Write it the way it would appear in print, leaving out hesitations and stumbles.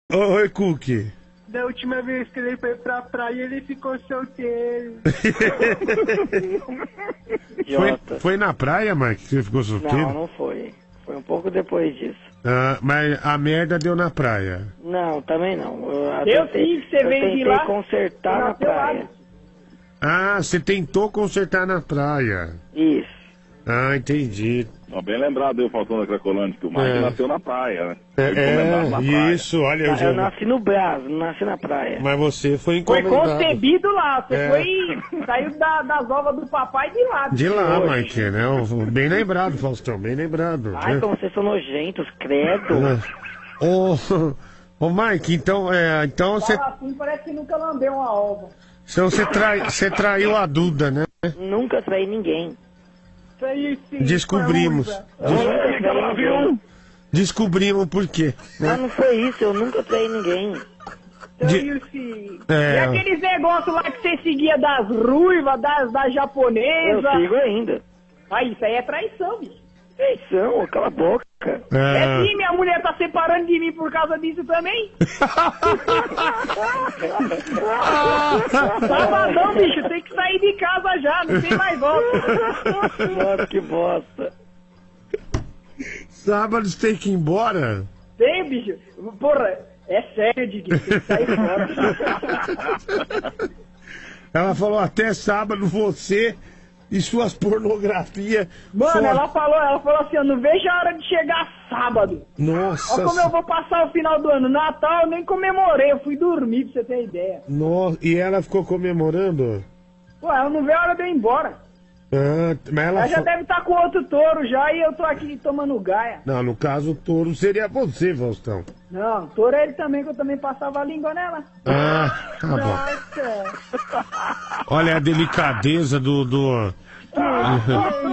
Oi, Cookie. Da última vez que ele foi pra praia, ele ficou solteiro. Foi na praia, Mike, que você ficou solteiro? Não foi. Foi um pouco depois disso. Ah, mas a merda deu na praia. Não, também não. Eu sim, que você veio de lá. Consertar na praia. Ah, você tentou consertar na praia. Isso. Ah, entendi. Bem lembrado, eu faltando da Cracolândia, que o Mike nasceu na praia, né? Isso, olha... Eu nasci no Brás, não nasci na praia. Mas você foi Foi encomendado. concebido lá, você saiu das ovas do papai de lá. De lá, Mike, né? Bem lembrado, Faustão, bem lembrado. Ai, né? como vocês são nojentos, credo. Ô, Mike, então você... Fala assim, parece que nunca lambeu uma ova. Então você traiu a Duda, né? Nunca traí ninguém. Traiu sim. Descobrimos. Descobrimos por quê. Mas não foi isso, eu nunca traí ninguém. Traiu sim. É. E aqueles negócios lá que você seguia das ruivas, das japonesas. Eu sigo ainda. Aí, isso aí é traição, bicho. Traição, cala a boca. É sim, minha mulher tá separando de mim por causa disso também. Sabadão, bicho, tem que sair de casa já, não tem mais volta. Nossa, que bosta. Sábado você tem que ir embora? Tem, bicho. Porra, é sério, Diguinho, tem que sair fora. Ela falou até sábado você e suas pornografias. Mano, fora. ela falou assim, eu não vejo a hora de chegar sábado. Nossa. Olha como eu vou passar o final do ano. Natal eu nem comemorei, eu fui dormir, pra você ter ideia. Nossa. E ela ficou comemorando? Pô, ela não vê a hora de eu ir embora. Ah, mas ela Ela já deve estar com outro touro já e eu tô aqui tomando gaia. Não, no caso o touro seria você, Faustão. Não, touro é ele também, que eu também passava a língua nela. Ah, tá bom. Nossa. Olha a delicadeza do...